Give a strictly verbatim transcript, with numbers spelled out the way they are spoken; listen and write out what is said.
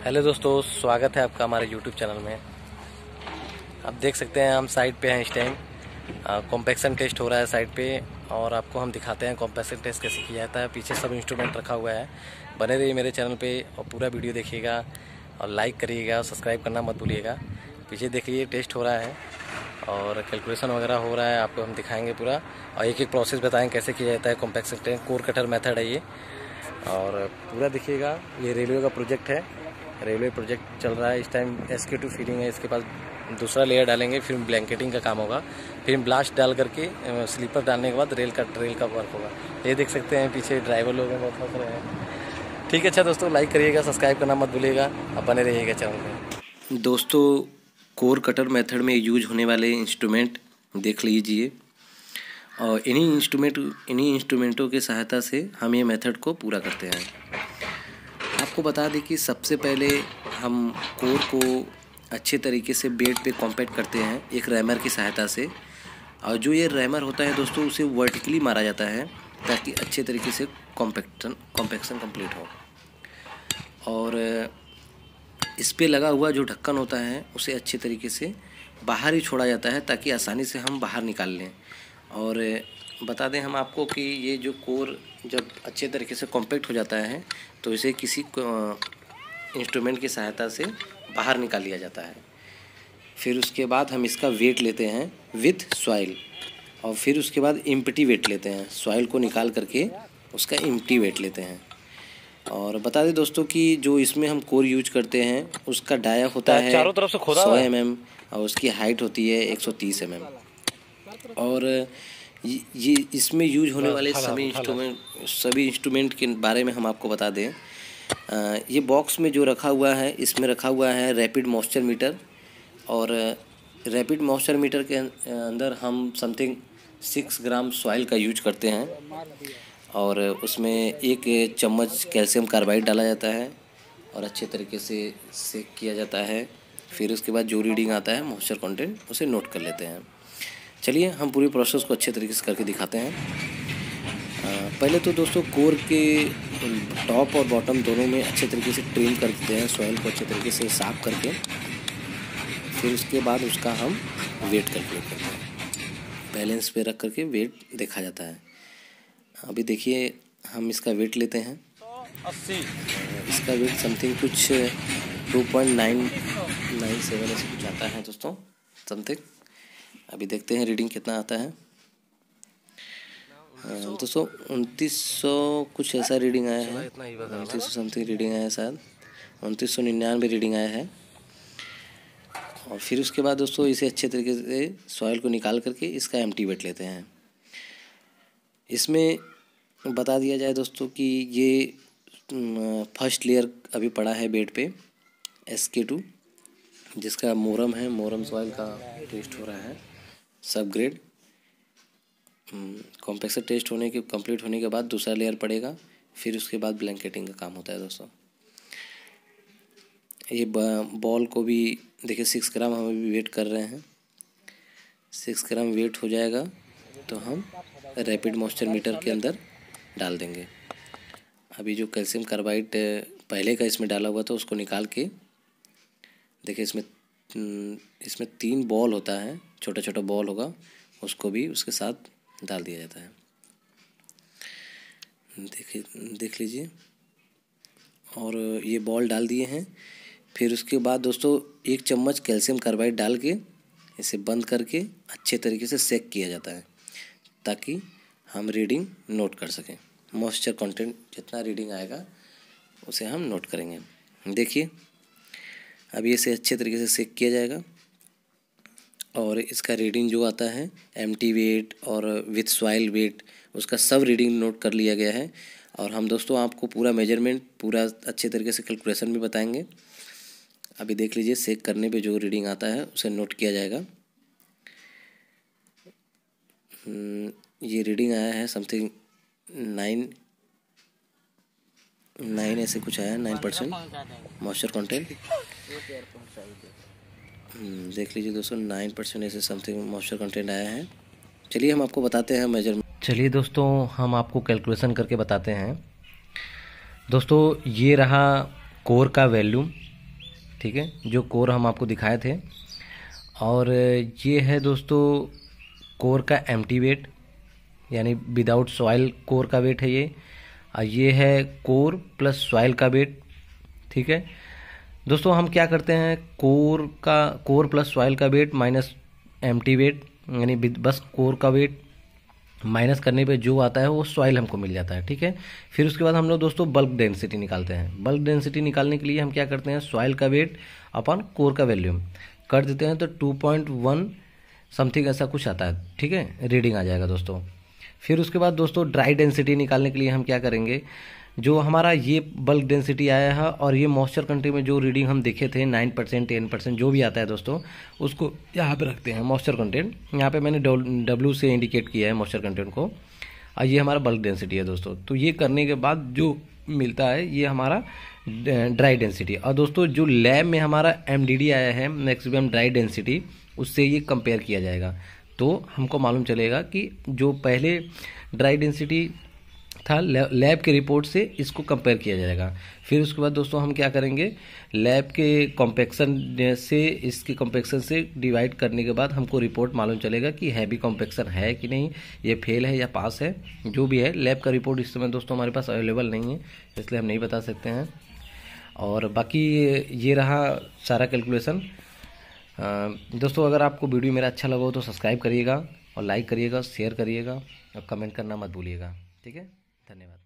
Hello दोस्तों, स्वागत है आपका हमारे यूट्यूब चैनल में। आप देख सकते हैं हम साइट पे हैं इस टाइम। कॉम्पैक्शन टेस्ट हो रहा है साइट पे और आपको हम दिखाते हैं कॉम्पैक्शन टेस्ट कैसे किया जाता है। पीछे सब इंस्ट्रूमेंट रखा हुआ है। बने रहिए मेरे चैनल पे और पूरा वीडियो देखिएगा और लाइक करिएगा और सब्सक्राइब करना मत भूलिएगा। पीछे देखिए टेस्ट हो रहा है और कैलकुलेशन वगैरह हो रहा है, आपको हम दिखाएँगे पूरा और एक एक प्रोसेस बताएँ कैसे किया जाता है। Compaction test core cutter method है ये और पूरा देखिएगा। ये रेलवे का प्रोजेक्ट है, रेलवे प्रोजेक्ट चल रहा है इस टाइम। एस के टू फीलिंग है, इसके पास दूसरा लेयर डालेंगे, फिर ब्लैंकेटिंग का काम होगा, फिर ब्लास्ट डाल करके स्लीपर डालने के बाद रेल का रेल का वर्क होगा। ये देख सकते हैं पीछे ड्राइवर लोग हैं, बहुत हंस रहे हैं। ठीक है, अच्छा दोस्तों, लाइक करिएगा, सब्सक्राइब करना मत भूलिएगा, अब बने रहिएगा चैनल में। दोस्तों, कोर कटर मेथड में यूज होने वाले इंस्ट्रूमेंट देख लीजिए और इन्हीं इंस्ट्रूमेंट इन्हीं इंस्ट्रूमेंटों की सहायता से हम ये मेथड को पूरा करते हैं। आपको बता दें कि सबसे पहले हम कोर को अच्छे तरीके से बेड पे कॉम्पैक्ट करते हैं एक रैमर की सहायता से। और जो ये रैमर होता है दोस्तों, उसे वर्टिकली मारा जाता है ताकि अच्छे तरीके से कॉम्पैक्शन कॉम्पैक्शन कंप्लीट हो। और इस पे लगा हुआ जो ढक्कन होता है उसे अच्छे तरीके से बाहर ही छोड़ा जाता है ताकि आसानी से हम बाहर निकाल लें। और बता दें हम आपको कि ये जो कोर जब अच्छे तरीके से कॉम्पैक्ट हो जाता है तो इसे किसी इंस्ट्रूमेंट की सहायता से बाहर निकाल लिया जाता है। फिर उसके बाद हम इसका वेट लेते हैं विथ सॉइल और फिर उसके बाद एम्प्टी वेट लेते हैं। सॉइल को निकाल करके उसका एम्प्टी वेट लेते हैं। और बता दें दोस्तों कि जो इसमें हम कोर यूज करते हैं उसका डाया होता है चारों तरफ से खोदा सौ एम एम और उसकी हाइट होती है एक सौ तीस एम एम। और ये इसमें यूज होने वाले सभी इंस्ट्रूमेंट सभी इंस्ट्रूमेंट के बारे में हम आपको बता दें। आ, ये बॉक्स में जो रखा हुआ है, इसमें रखा हुआ है रैपिड मॉइस्चर मीटर। और रैपिड मॉइस्चर मीटर के अंदर हम समथिंग सिक्स ग्राम सॉइल का यूज करते हैं और उसमें एक चम्मच कैल्शियम कार्बाइड डाला जाता है और अच्छे तरीके से सेक किया जाता है। फिर उसके बाद जो रीडिंग आता है मॉइस्चर कंटेंट उसे नोट कर लेते हैं। चलिए हम पूरी प्रोसेस को अच्छे तरीके से करके दिखाते हैं। आ, पहले तो दोस्तों कोर के टॉप और बॉटम दोनों में अच्छे तरीके से ट्रिम कर देते हैं, सॉइल को अच्छे तरीके से साफ करके। फिर उसके बाद उसका हम वेट कैलकुलेट करते हैं। बैलेंस पे रख करके वेट देखा जाता है। अभी देखिए हम इसका वेट लेते हैं। अस्सी इसका वेट समथिंग कुछ two point nine nine seven ऐसे कुछ आता है दोस्तों समथिंग। अभी देखते हैं रीडिंग कितना आता है। दोस्तों उनतीस सौ कुछ ऐसा रीडिंग आया है, उनतीस सौ समथिंग रीडिंग आया है, शायद उनतीस सौ निन्यानवे रीडिंग आया है। और फिर उसके बाद दोस्तों इसे अच्छे तरीके से सॉइल को निकाल करके इसका एम्प्टी वेट लेते हैं। इसमें बता दिया जाए दोस्तों कि ये फर्स्ट लेयर अभी पड़ा है बेड पे एस के टू, जिसका मोरम है, मोरम सॉइल का टेस्ट हो रहा है सब ग्रेड। कॉम्पैक्शन टेस्ट होने के कंप्लीट होने के बाद दूसरा लेयर पड़ेगा, फिर उसके बाद ब्लैंकेटिंग का काम होता है दोस्तों। ये बॉल को भी देखिए सिक्स ग्राम हम अभी वेट कर रहे हैं। सिक्स ग्राम वेट हो जाएगा तो हम रैपिड मॉइस्चर मीटर के अंदर डाल देंगे। अभी जो कैल्शियम कार्बाइड पहले का इसमें डाला हुआ था उसको निकाल के देखिए इसमें इसमें तीन बॉल होता है, छोटा छोटा बॉल होगा, उसको भी उसके साथ डाल दिया जाता है। देखिए देख लीजिए। और ये बॉल डाल दिए हैं। फिर उसके बाद दोस्तों एक चम्मच कैल्शियम कार्बाइड डाल के इसे बंद करके अच्छे तरीके से सेक किया जाता है ताकि हम रीडिंग नोट कर सकें। मॉइस्चर कंटेंट जितना रीडिंग आएगा उसे हम नोट करेंगे। देखिए अभी इसे अच्छे तरीके से सेक किया जाएगा और इसका रीडिंग जो आता है एम्प्टी वेट और विथ सॉइल वेट उसका सब रीडिंग नोट कर लिया गया है। और हम दोस्तों आपको पूरा मेजरमेंट पूरा अच्छे तरीके से कैलकुलेशन भी बताएंगे। अभी देख लीजिए सेक करने पे जो रीडिंग आता है उसे नोट किया जाएगा। ये रीडिंग आया है समथिंग नाइन नाइन ऐसे कुछ आया है, नाइन परसेंट मॉइस्चर कंटेंट। देख लीजिए दोस्तों नाइन परसेंट ऐसे समथिंग मॉइस्चर कंटेंट आया है। चलिए हम आपको बताते हैं मेजरमेंट। चलिए दोस्तों हम आपको कैलकुलेशन करके बताते हैं। दोस्तों ये रहा कोर का वैल्यूम ठीक है, जो कोर हम आपको दिखाए थे। और ये है दोस्तों कोर का एम्प्टी वेट, यानी विदाउट सॉइल कोर का वेट है ये। और ये है कोर प्लस सॉइल का वेट, ठीक है दोस्तों। हम क्या करते हैं, कोर का कोर प्लस सॉइल का वेट माइनस एम्प्टी वेट, यानी बस कोर का वेट माइनस करने पे जो आता है वो सॉइल हमको मिल जाता है, ठीक है। फिर उसके बाद हम लोग दोस्तों बल्क डेंसिटी निकालते हैं। बल्क डेंसिटी निकालने के लिए हम क्या करते हैं, सॉइल का वेट अपन कोर का वैल्यूम कर देते हैं, तो टू पॉइंट वन समथिंग ऐसा कुछ आता है, ठीक है, रीडिंग आ जाएगा दोस्तों। फिर उसके बाद दोस्तों ड्राई डेंसिटी निकालने के लिए हम क्या करेंगे, जो हमारा ये बल्क डेंसिटी आया है और ये मॉइस्चर कंटेंट में जो रीडिंग हम देखे थे नाइन परसेंट टेन परसेंट जो भी आता है दोस्तों, उसको यहाँ पे रखते हैं मॉइस्चर कंटेंट। यहाँ पे मैंने डब्ल्यू से इंडिकेट किया है मॉइस्चर कंटेंट को, और ये हमारा बल्क डेंसिटी है दोस्तों। तो ये करने के बाद जो मिलता है ये हमारा ड्राई डेंसिटी। और दोस्तों जो लैब में हमारा एम डी डी आया है मैक्सिमम ड्राई डेंसिटी, उससे ये कंपेयर किया जाएगा, तो हमको मालूम चलेगा कि जो पहले ड्राई डेंसिटी था लैब के रिपोर्ट से इसको कंपेयर किया जाएगा। फिर उसके बाद दोस्तों हम क्या करेंगे, लैब के कॉम्पेक्शन से इसके कॉम्पेक्शन से डिवाइड करने के बाद हमको रिपोर्ट मालूम चलेगा कि हैवी कॉम्पेक्शन है कि नहीं, ये फेल है या पास है। जो भी है लैब का रिपोर्ट इस समय दोस्तों हमारे पास अवेलेबल नहीं है, इसलिए हम नहीं बता सकते हैं। और बाकी ये रहा सारा कैलकुलेशन। दोस्तों अगर आपको वीडियो मेरा अच्छा लगा हो तो सब्सक्राइब करिएगा और लाइक करिएगा, शेयर करिएगा और कमेंट करना मत भूलिएगा, ठीक है। धन्यवाद।